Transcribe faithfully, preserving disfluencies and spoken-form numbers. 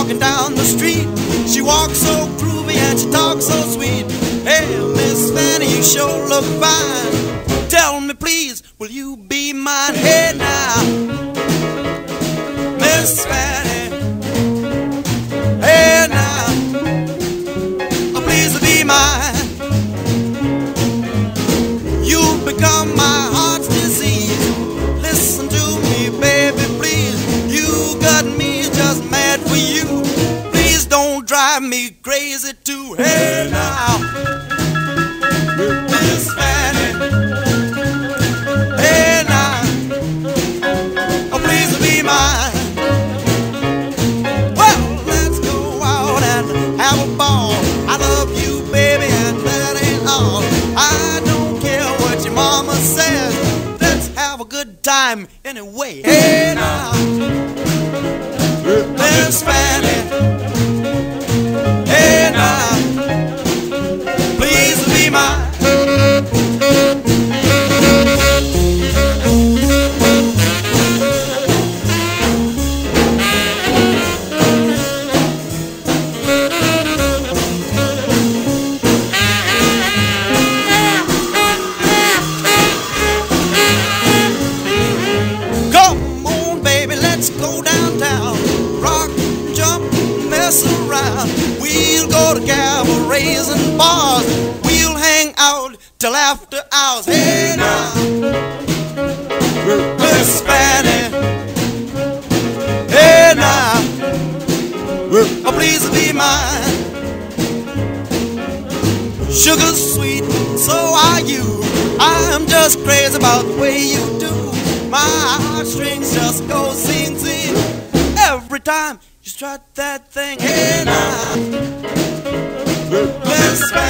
walking down the street. She walks so groovy and she talks so sweet. Hey, Miss Fanny, you sure look fine. Tell me please, will you be mine? Hey now, Miss Fanny. Hey now, oh, please be mine. You've become my heart's disease. Listen to me, baby, please. You got me just mad for you. Please don't drive me crazy too. Hey now, Miss Fanny. Hey now, oh please be mine. Well, let's go out and have a ball. I love you, baby, and that ain't all. I don't care what your mama says. Let's have a good time anyway. Hey now, Miss Fanny. Hey now, please be mine. Come on, baby, let's go downtown. Rock, jump, mess around. We'll go to cabarets and bars. We'll hang out till after hours. Hey now, Miss Fanny. Hey now, oh please be mine. Sugar sweet, so are you. I'm just crazy about the way you do. My heartstrings just go sing, sing every time you strut that thing. Hey now, Miss Fanny.